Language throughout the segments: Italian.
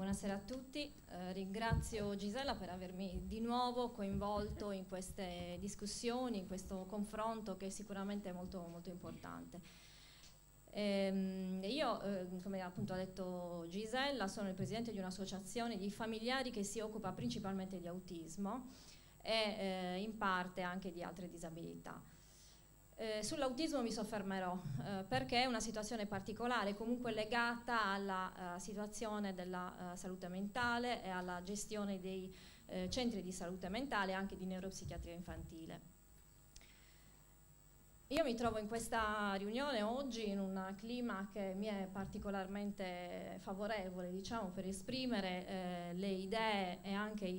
buonasera a tutti. Ringrazio Gisella per avermi di nuovo coinvolto in queste discussioni, in questo confronto che è sicuramente molto, molto importante. Io, come appunto ha detto Gisella, sono il presidente di un'associazione di familiari che si occupa principalmente di autismo e in parte anche di altre disabilità. Sull'autismo mi soffermerò perché è una situazione particolare, comunque legata alla situazione della salute mentale e alla gestione dei centri di salute mentale e anche di neuropsichiatria infantile. Io mi trovo in questa riunione oggi in un clima che mi è particolarmente favorevole, diciamo, per esprimere le idee e anche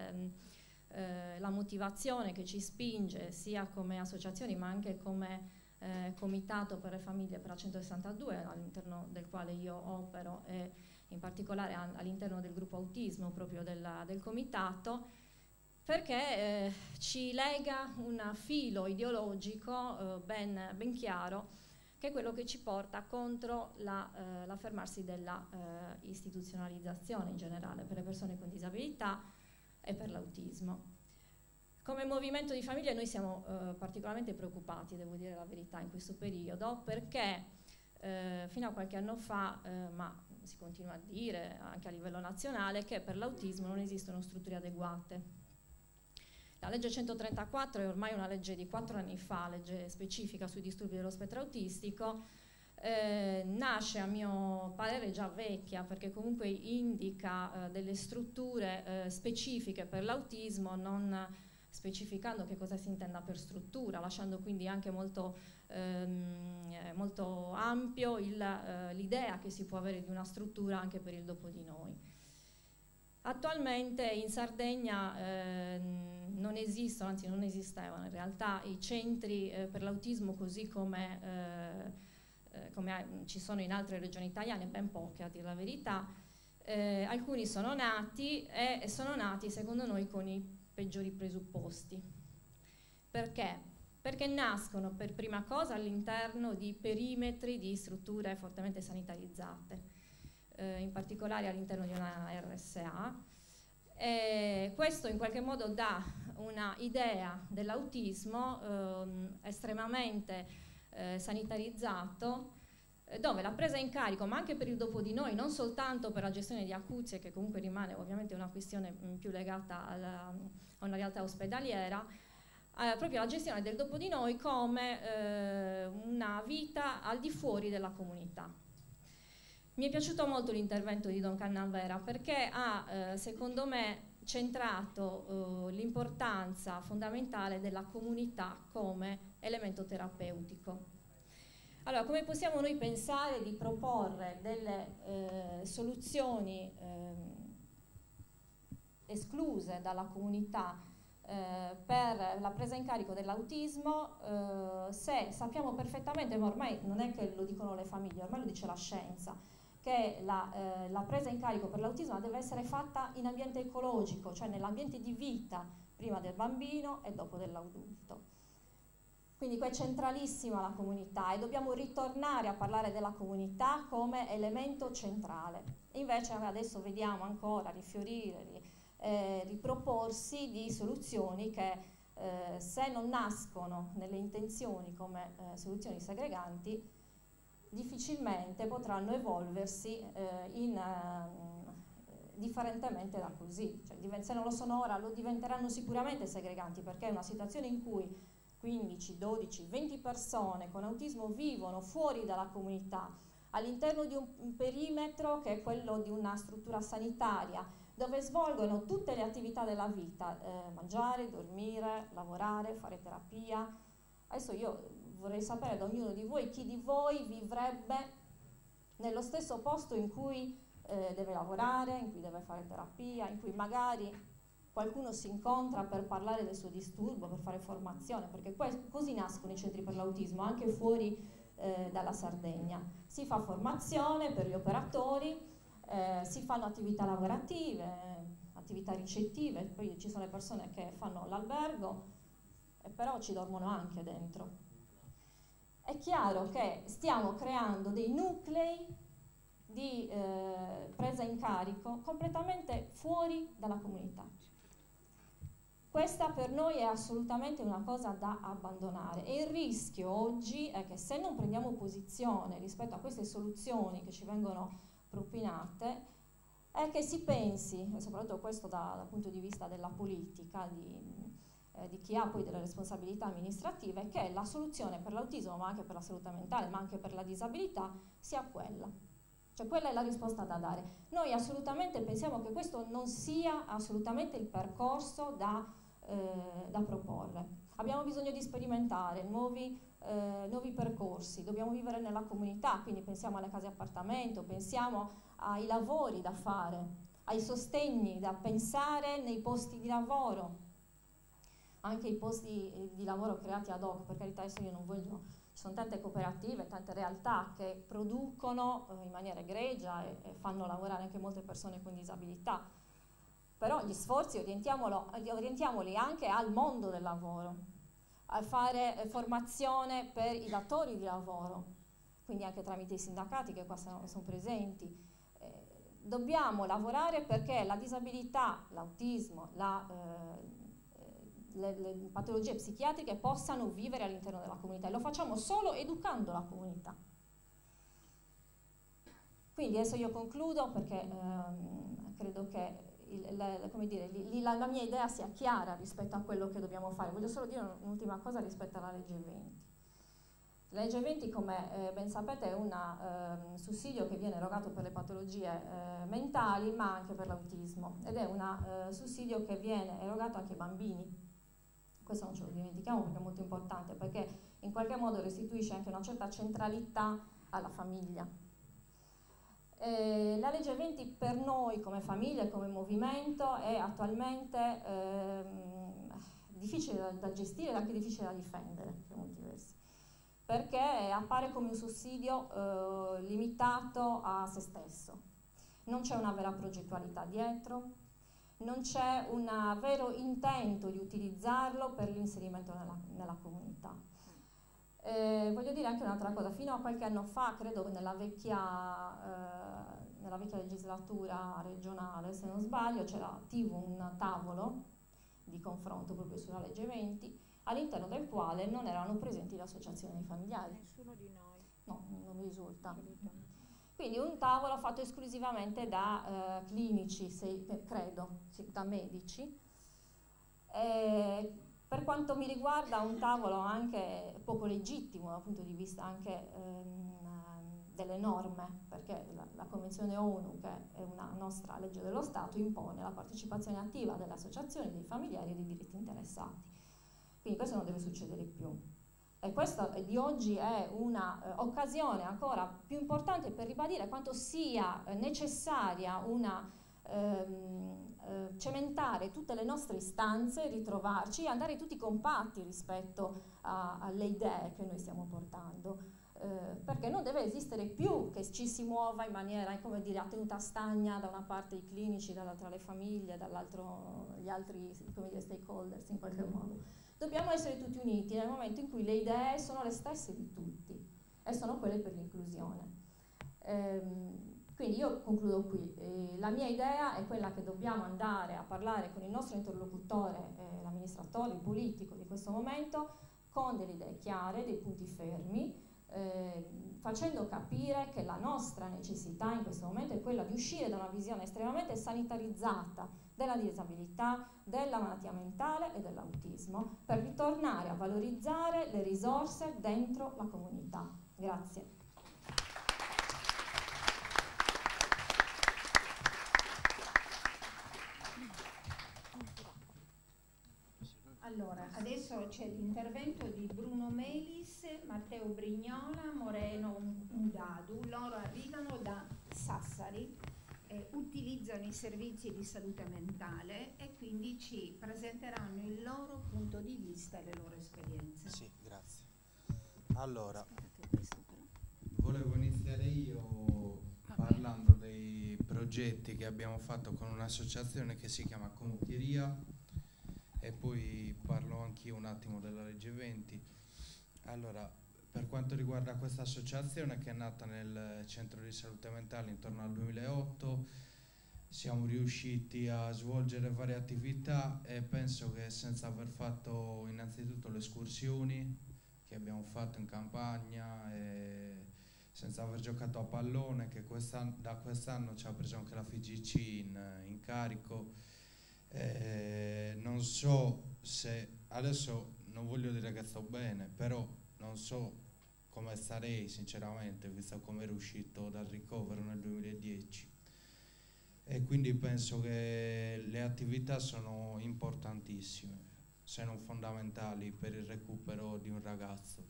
la motivazione che ci spinge sia come associazioni ma anche come comitato per le famiglie per la 162 all'interno del quale io opero e in particolare all'interno del gruppo autismo proprio del comitato, perché ci lega un filo ideologico ben chiaro, che è quello che ci porta contro l'affermarsi della istituzionalizzazione in generale per le persone con disabilità e per l'autismo. Come movimento di famiglie noi siamo particolarmente preoccupati, devo dire la verità, in questo periodo, perché fino a qualche anno fa, ma si continua a dire anche a livello nazionale, che per l'autismo non esistono strutture adeguate. La legge 134 è ormai una legge di 4 anni fa, legge specifica sui disturbi dello spettro autistico. Nasce a mio parere già vecchia perché comunque indica delle strutture specifiche per l'autismo, non specificando che cosa si intenda per struttura, lasciando quindi anche molto ampio l'idea che si può avere di una struttura anche per il dopo di noi. Attualmente in Sardegna non esistono, anzi non esistevano in realtà i centri per l'autismo così come ci sono in altre regioni italiane, ben poche a dire la verità. Alcuni sono nati e sono nati secondo noi con i peggiori presupposti. Perché? Perché nascono per prima cosa all'interno di perimetri di strutture fortemente sanitarizzate, in particolare all'interno di una RSA. Questo in qualche modo dà una idea dell'autismo estremamente sanitarizzato, dove la presa in carico, ma anche per il dopo di noi, non soltanto per la gestione di acuzie, che comunque rimane ovviamente una questione più legata a una realtà ospedaliera, proprio la gestione del dopo di noi come una vita al di fuori della comunità. Mi è piaciuto molto l'intervento di Don Cannavera perché ha, secondo me, centrato l'importanza fondamentale della comunità come elemento terapeutico. Allora, come possiamo noi pensare di proporre delle soluzioni escluse dalla comunità per la presa in carico dell'autismo se sappiamo perfettamente, ma ormai non è che lo dicono le famiglie, ormai lo dice la scienza, che la presa in carico per l'autismo deve essere fatta in ambiente ecologico, cioè nell'ambiente di vita prima del bambino e dopo dell'adulto. Quindi qua è centralissima la comunità e dobbiamo ritornare a parlare della comunità come elemento centrale. E invece adesso vediamo ancora rifiorire, riproporsi di soluzioni che se non nascono nelle intenzioni come soluzioni segreganti, difficilmente potranno evolversi differentemente da così. Cioè, se non lo sono ora, lo diventeranno sicuramente segreganti, perché è una situazione in cui 15, 12, 20 persone con autismo vivono fuori dalla comunità, all'interno di un perimetro che è quello di una struttura sanitaria, dove svolgono tutte le attività della vita, mangiare, dormire, lavorare, fare terapia. Adesso io vorrei sapere da ognuno di voi chi di voi vivrebbe nello stesso posto in cui deve lavorare, in cui deve fare terapia, in cui magari qualcuno si incontra per parlare del suo disturbo, per fare formazione, perché così nascono i centri per l'autismo, anche fuori dalla Sardegna. Si fa formazione per gli operatori, si fanno attività lavorative, attività ricettive, poi ci sono le persone che fanno l'albergo, però ci dormono anche dentro. È chiaro che stiamo creando dei nuclei di presa in carico completamente fuori dalla comunità. Questa per noi è assolutamente una cosa da abbandonare e il rischio oggi è che se non prendiamo posizione rispetto a queste soluzioni che ci vengono propinate è che si pensi, e soprattutto questo dal punto di vista della politica, di chi ha poi delle responsabilità amministrative, che la soluzione per l'autismo, ma anche per la salute mentale, ma anche per la disabilità, sia quella. Cioè quella è la risposta da dare. Noi assolutamente pensiamo che questo non sia assolutamente il percorso da proporre. Abbiamo bisogno di sperimentare nuovi percorsi, dobbiamo vivere nella comunità, quindi pensiamo alle case appartamento, pensiamo ai lavori da fare, ai sostegni da pensare nei posti di lavoro, anche i posti di lavoro creati ad hoc, per carità adesso io non voglio, ci sono tante cooperative, tante realtà che producono in maniera egregia e fanno lavorare anche molte persone con disabilità, però gli sforzi orientiamoli anche al mondo del lavoro, a fare formazione per i datori di lavoro, quindi anche tramite i sindacati che qua sono presenti. Dobbiamo lavorare perché la disabilità, l'autismo, le patologie psichiatriche possano vivere all'interno della comunità e lo facciamo solo educando la comunità. Quindi adesso io concludo perché credo che la mia idea sia chiara rispetto a quello che dobbiamo fare. Voglio solo dire un'ultima cosa rispetto alla legge 20. La legge 20, come ben sapete, è un sussidio che viene erogato per le patologie mentali, ma anche per l'autismo, ed è un sussidio che viene erogato anche ai bambini. Questo non ce lo dimentichiamo perché è molto importante, perché in qualche modo restituisce anche una certa centralità alla famiglia. La legge 20 per noi come famiglia e come movimento è attualmente difficile da gestire ed anche difficile da difendere per molti versi, perché appare come un sussidio limitato a se stesso. Non c'è una vera progettualità dietro, non c'è un vero intento di utilizzarlo per l'inserimento nella comunità. Voglio dire anche un'altra cosa, fino a qualche anno fa, credo che nella vecchia legislatura regionale, se non sbaglio, c'era attivo un tavolo di confronto proprio sulla legge 20, all'interno del quale non erano presenti le associazioni familiari. Nessuno di noi. No, non mi risulta. Quindi un tavolo fatto esclusivamente da clinici, credo, da medici. Per quanto mi riguarda un tavolo anche poco legittimo dal punto di vista anche delle norme, perché la Convenzione ONU, che è una nostra legge dello Stato, impone la partecipazione attiva delle associazioni, dei familiari e dei diritti interessati. Quindi questo non deve succedere più. E questa di oggi è un'occasione ancora più importante per ribadire quanto sia necessaria cementare tutte le nostre istanze, ritrovarci e andare tutti compatti rispetto alle idee che noi stiamo portando, perché non deve esistere più che ci si muova in maniera, come dire, a tenuta stagna, da una parte i clinici, dall'altra le famiglie, dall'altro gli altri, come dire, stakeholders in qualche modo. Dobbiamo essere tutti uniti nel momento in cui le idee sono le stesse di tutti e sono quelle per l'inclusione. Quindi io concludo qui. La mia idea è quella che dobbiamo andare a parlare con il nostro interlocutore, l'amministratore, il politico di questo momento, con delle idee chiare, dei punti fermi, facendo capire che la nostra necessità in questo momento è quella di uscire da una visione estremamente sanitarizzata della disabilità, della malattia mentale e dell'autismo, per ritornare a valorizzare le risorse dentro la comunità. Grazie. Allora, adesso c'è l'intervento di Bruno Melis, Matteo Brignola, Moreno Udadu. Loro arrivano da Sassari, utilizzano i servizi di salute mentale e quindi ci presenteranno il loro punto di vista e le loro esperienze. Sì, grazie. Allora, volevo iniziare io parlando dei progetti che abbiamo fatto con un'associazione che si chiama Contieria, e poi parlo anch'io un attimo della legge 20. Allora, per quanto riguarda questa associazione, che è nata nel centro di salute mentale intorno al 2008, siamo riusciti a svolgere varie attività e penso che senza aver fatto innanzitutto le escursioni che abbiamo fatto in campagna e senza aver giocato a pallone, che da quest'anno ci ha preso anche la FIGC in carico, non so se adesso, non voglio dire che sto bene, però non so come starei sinceramente, visto come ero uscito dal ricovero nel 2010. E quindi penso che le attività sono importantissime, se non fondamentali, per il recupero di un ragazzo.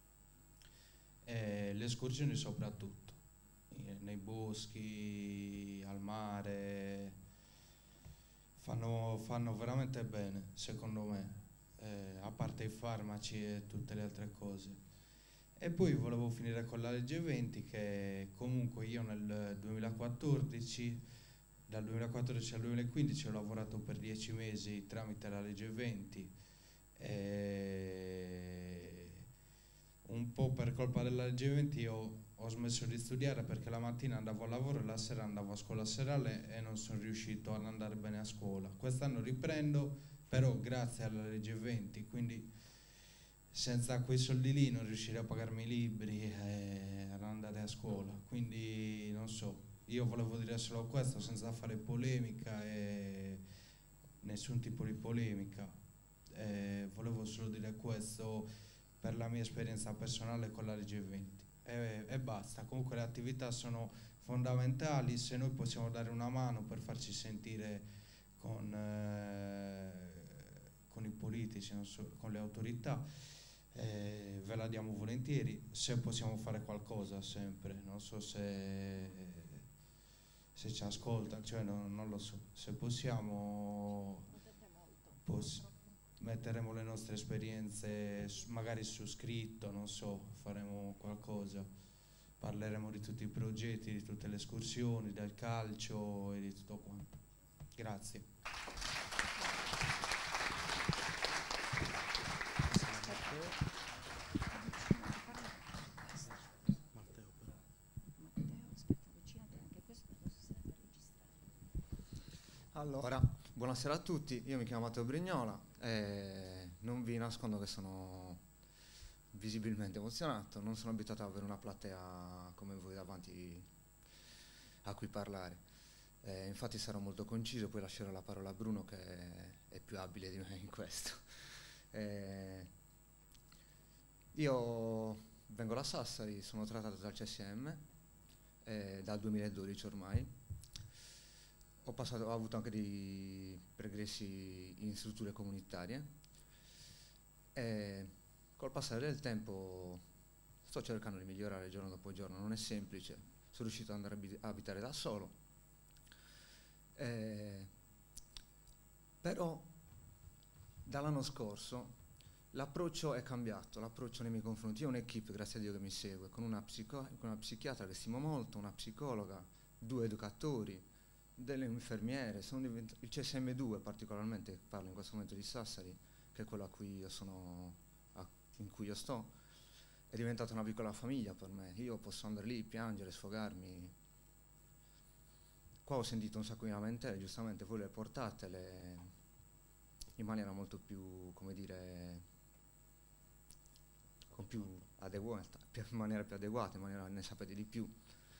E le escursioni soprattutto, nei boschi, al mare, fanno veramente bene, secondo me, a parte i farmaci e tutte le altre cose. E poi volevo finire con la legge 20, che comunque io nel 2014, dal 2014 al 2015 ho lavorato per 10 mesi tramite la legge 20, un po' per colpa della legge 20 ho smesso di studiare, perché la mattina andavo a lavoro e la sera andavo a scuola serale e non sono riuscito ad andare bene a scuola. Quest'anno riprendo, però grazie alla legge 20, quindi senza quei soldi lì non riuscirei a pagarmi i libri e ad andare a scuola. Quindi non so, io volevo dire solo questo senza fare polemica e nessun tipo di polemica. Volevo solo dire questo per la mia esperienza personale con la legge 20 e basta. Comunque le attività sono fondamentali, se noi possiamo dare una mano per farci sentire con i politici, non so, con le autorità, ve la diamo volentieri. Se possiamo fare qualcosa sempre, non so se ci ascolta, cioè non lo so, se possiamo metteremo le nostre esperienze magari su scritto, non so, faremo qualcosa, parleremo di tutti i progetti, di tutte le escursioni, del calcio e di tutto quanto. Grazie. Allora, buonasera a tutti, io mi chiamo Matteo Brignola e non vi nascondo che sono visibilmente emozionato, non sono abituato ad avere una platea come voi davanti a cui parlare. Infatti sarò molto conciso, poi lascerò la parola a Bruno che è più abile di me in questo. Io vengo da Sassari, sono trattato dal CSM dal 2012 ormai. Ho avuto anche dei pregressi in strutture comunitarie e col passare del tempo sto cercando di migliorare giorno dopo giorno, non è semplice, sono riuscito ad andare a abitare da solo, però dall'anno scorso l'approccio è cambiato, l'approccio nei miei confronti. Io ho un'equipe, grazie a Dio, che mi segue, con una psichiatra che stimo molto, una psicologa, 2 educatori, delle infermiere, il CSM2 particolarmente, parlo in questo momento di Sassari, che è quello in cui io sto, è diventata una piccola famiglia per me. Io posso andare lì, piangere, sfogarmi. Qua ho sentito un sacco di lamentele, giustamente voi le portatele in maniera molto più, come dire, con più adeguata, in maniera più adeguata, in maniera ne sapete di più.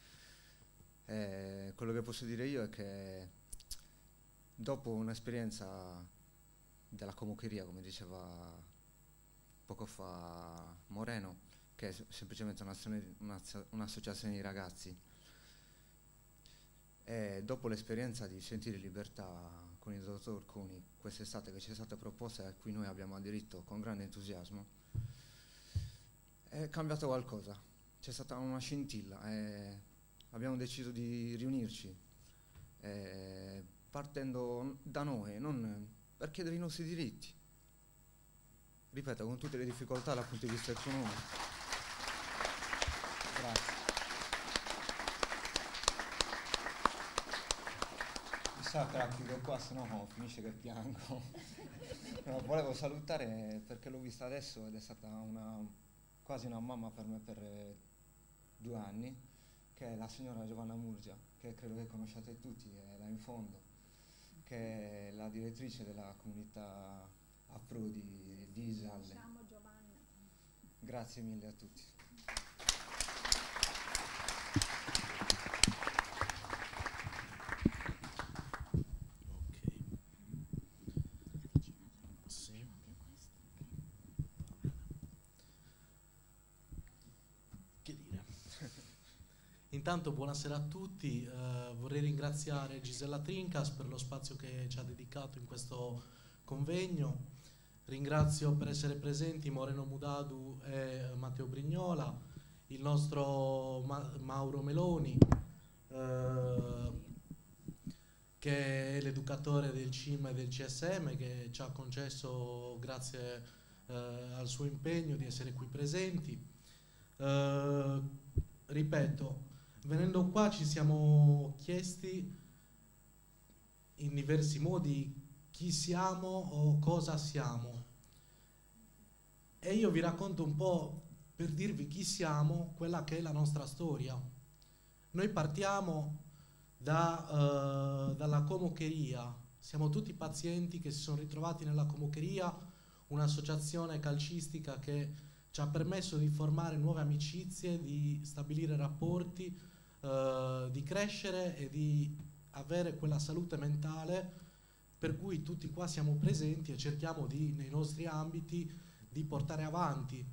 Quello che posso dire io è che dopo un'esperienza della comucheria, come diceva poco fa Moreno, che è semplicemente un'associazione di ragazzi, e dopo l'esperienza di Sentire Libertà con il dottor Cuni quest'estate, che ci è stata proposta e a cui noi abbiamo aderito con grande entusiasmo, è cambiato qualcosa, c'è stata una scintilla e abbiamo deciso di riunirci partendo da noi, non per chiedere i nostri diritti, ripeto, con tutte le difficoltà dal punto di vista economico. Grazie. Mi sa che la chiudo qua, se no finisce che piango. No, volevo salutare perché l'ho vista adesso ed è stata quasi una mamma per me per 2 anni, che è la signora Giovanna Murgia, che credo che conosciate tutti, è là in fondo, che è la direttrice della comunità Afro di Isalle. Ciao Giovanna. Grazie mille a tutti. Intanto buonasera a tutti, vorrei ringraziare Gisella Trincas per lo spazio che ci ha dedicato in questo convegno, ringrazio per essere presenti Moreno Mudadu e Matteo Brignola, il nostro Mauro Meloni, che è l'educatore del CIM e del CSM, che ci ha concesso, grazie al suo impegno, di essere qui presenti. Ripeto, venendo qua ci siamo chiesti in diversi modi chi siamo o cosa siamo, e io vi racconto un po', per dirvi chi siamo, quella che è la nostra storia. Noi partiamo dalla comocheria, siamo tutti pazienti che si sono ritrovati nella comocheria, un'associazione calcistica che ci ha permesso di formare nuove amicizie, di stabilire rapporti, di crescere e di avere quella salute mentale per cui tutti qua siamo presenti e cerchiamo nei nostri ambiti di portare avanti.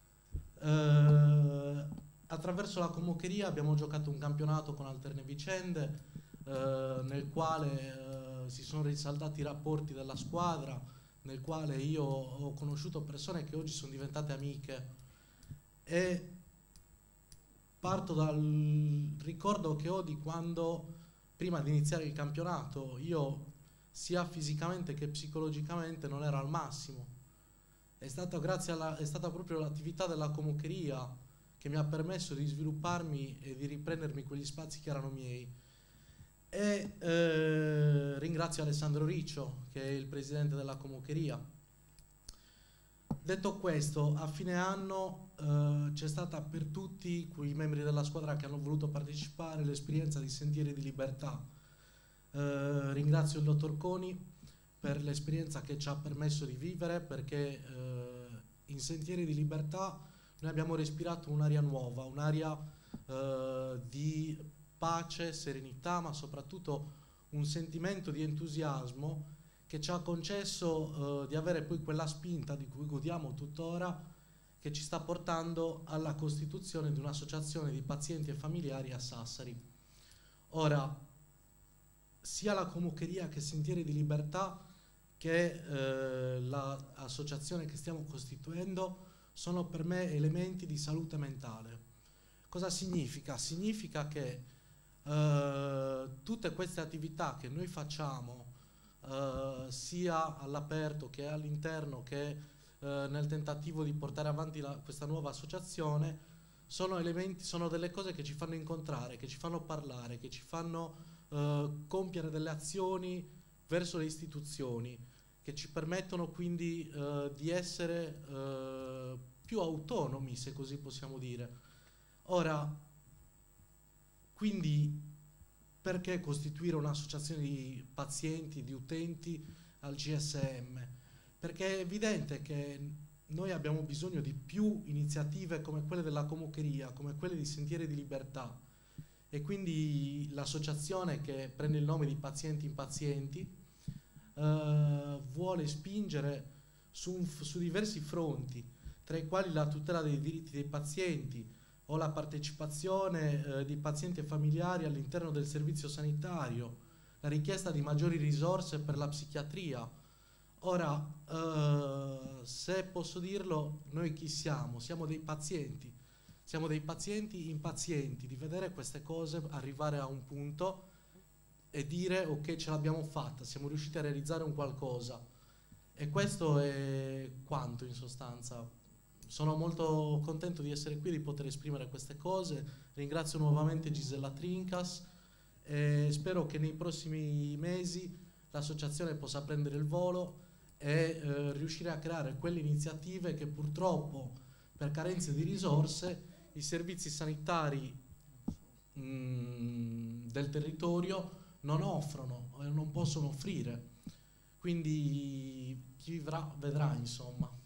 Attraverso la comocheria abbiamo giocato un campionato con alterne vicende, nel quale si sono rinsaldati i rapporti della squadra, nel quale io ho conosciuto persone che oggi sono diventate amiche, e parto dal ricordo che ho di quando, prima di iniziare il campionato, io sia fisicamente che psicologicamente non ero al massimo. È stata proprio l'attività della comocheria che mi ha permesso di svilupparmi e di riprendermi quegli spazi che erano miei. E ringrazio Alessandro Riccio, che è il presidente della comocheria. Detto questo, a fine anno c'è stata per tutti quei membri della squadra che hanno voluto partecipare l'esperienza di Sentieri di Libertà. Ringrazio il dottor Coni per l'esperienza che ci ha permesso di vivere, perché in Sentieri di Libertà noi abbiamo respirato un'aria nuova, un'aria di pace, serenità, ma soprattutto un sentimento di entusiasmo che ci ha concesso di avere poi quella spinta di cui godiamo tuttora, che ci sta portando alla costituzione di un'associazione di pazienti e familiari a Sassari. Ora, sia la comocheria che Sentieri di Libertà che l'associazione che stiamo costituendo sono per me elementi di salute mentale. Cosa significa? Significa che tutte queste attività che noi facciamo, sia all'aperto che all'interno, che nel tentativo di portare avanti questa nuova associazione, sono delle cose che ci fanno incontrare, che ci fanno parlare, che ci fanno compiere delle azioni verso le istituzioni, che ci permettono quindi di essere più autonomi, se così possiamo dire. Ora, quindi, perché costituire un'associazione di pazienti, di utenti al CSM? Perché è evidente che noi abbiamo bisogno di più iniziative come quelle della comocheria, come quelle di Sentieri di Libertà, e quindi l'associazione, che prende il nome di Pazienti in Pazienti, vuole spingere su diversi fronti, tra i quali la tutela dei diritti dei pazienti o la partecipazione di pazienti e familiari all'interno del servizio sanitario, la richiesta di maggiori risorse per la psichiatria. Ora, se posso dirlo, noi chi siamo? Siamo dei pazienti. Siamo dei pazienti impazienti di vedere queste cose arrivare a un punto e dire ok, ce l'abbiamo fatta, siamo riusciti a realizzare un qualcosa. E questo è quanto, in sostanza. Sono molto contento di essere qui, di poter esprimere queste cose. Ringrazio nuovamente Gisella Trincas e spero che nei prossimi mesi l'associazione possa prendere il volo e riuscire a creare quelle iniziative che purtroppo, per carenze di risorse i servizi sanitari del territorio non offrono e non possono offrire. Quindi chi vivrà vedrà, insomma.